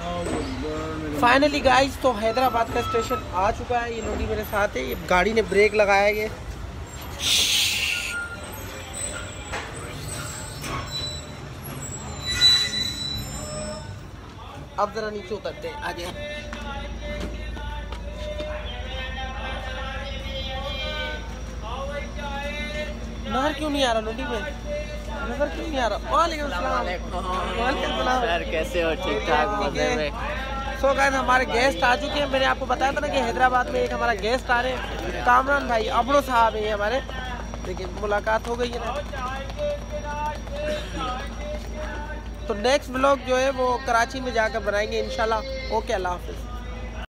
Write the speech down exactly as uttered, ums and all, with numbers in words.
Finally guys तो हैदराबाद का station आ चुका है। ये लोडी मेरे साथ है, ये गाड़ी ने ब्रेक लगाया है। ये अब जरा नीचे उतरते हैं, आगे नहर क्यों नहीं आ रहा लोडी में? नजर क्यों नहीं आ रहा? वालेकुम सलाम। वालेकुम सलाम सर, कैसे हो? ठीक ठाक मजे में। सो गाइस हमारे गेस्ट आ चुके हैं। मैंने आपको बताया था ना कि हैदराबाद में एक हमारा गेस्ट आ रहे हैं, कामरान भाई अबड़ो साहब हैं हमारे। लेकिन मुलाकात हो गई है ना, तो नेक्स्ट व्लॉग जो है वो कराची में जाकर बनाएंगे इंशाल्लाह। ओके, अल्लाह हाफिज़।